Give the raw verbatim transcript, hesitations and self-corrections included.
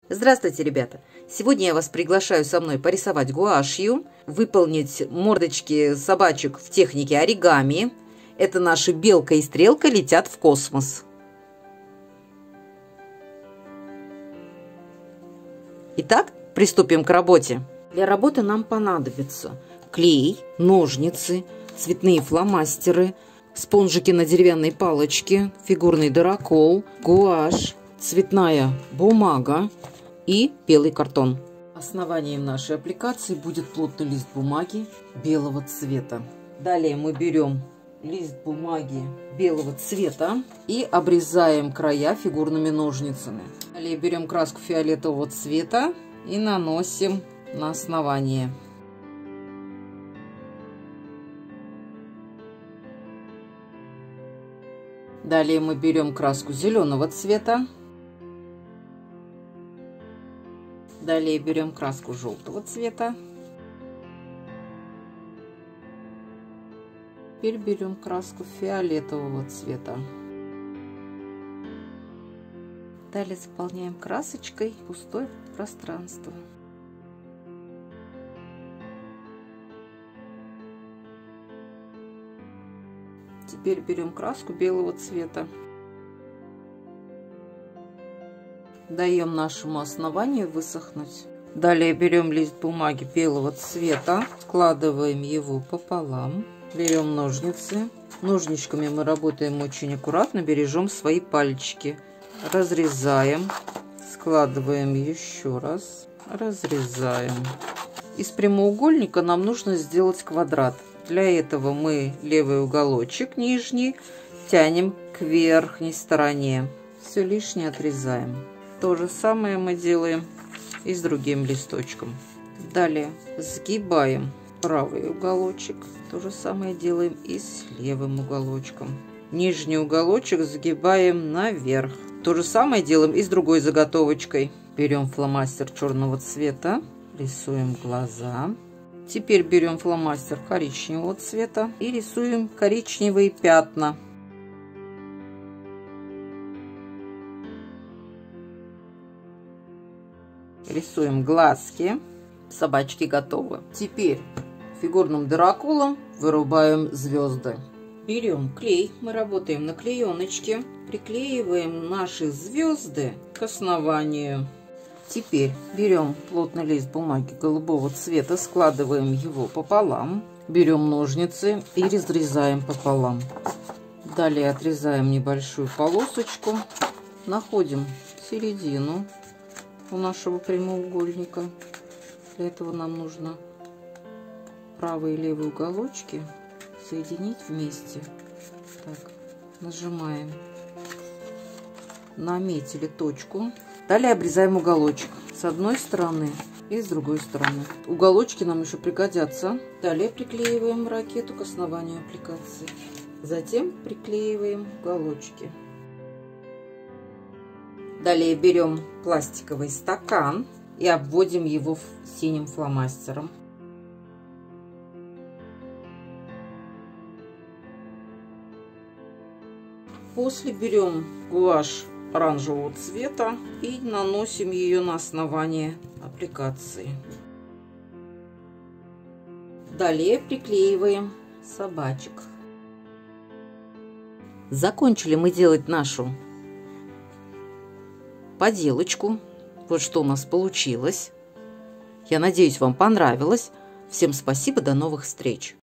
Здравствуйте, ребята! Сегодня я вас приглашаю со мной порисовать гуашью, выполнить мордочки собачек в технике оригами. Это наши белка и стрелка летят в космос. Итак, приступим к работе. Для работы нам понадобится клей, ножницы, цветные фломастеры, спонжики на деревянной палочке, фигурный дырокол, гуашь, цветная бумага и белый картон. Основанием нашей аппликации будет плотный лист бумаги белого цвета. Далее мы берем лист бумаги белого цвета и обрезаем края фигурными ножницами. Далее берем краску фиолетового цвета и наносим на основание. Далее мы берем краску зеленого цвета. Далее берем краску желтого цвета. Теперь берем краску фиолетового цвета. Далее заполняем красочкой пустое пространство. Теперь берем краску белого цвета. Даем нашему основанию высохнуть. Далее берем лист бумаги белого цвета, складываем его пополам, берем ножницы. Ножничками мы работаем очень аккуратно, бережем свои пальчики. Разрезаем, складываем еще раз, разрезаем. Из прямоугольника нам нужно сделать квадрат. Для этого мы левый уголочек нижний тянем к верхней стороне. Все лишнее отрезаем. То же самое мы делаем и с другим листочком. Далее сгибаем правый уголочек. То же самое делаем и с левым уголочком. Нижний уголочек загибаем наверх. То же самое делаем и с другой заготовочкой. Берем фломастер черного цвета, рисуем глаза. Теперь берем фломастер коричневого цвета и рисуем коричневые пятна. Рисуем глазки. Собачки готовы. Теперь фигурным дыроколом вырубаем звезды. Берем клей, мы работаем на клееночке, приклеиваем наши звезды к основанию. Теперь берем плотный лист бумаги голубого цвета, складываем его пополам, берем ножницы и разрезаем пополам. Далее отрезаем небольшую полосочку, находим середину у нашего прямоугольника. Для этого нам нужно правый и левый уголочки соединить вместе. Так, нажимаем, наметили точку. Далее обрезаем уголочек с одной стороны и с другой стороны. Уголочки нам еще пригодятся. Далее приклеиваем ракету к основанию аппликации. Затем приклеиваем уголочки. Далее берем пластиковый стакан и обводим его синим фломастером. После берем гуашь оранжевого цвета и наносим ее на основание аппликации. Далее приклеиваем собачек. Закончили мы делать нашу поделочку. Вот что у нас получилось. Я надеюсь, вам понравилось. Всем спасибо, до новых встреч!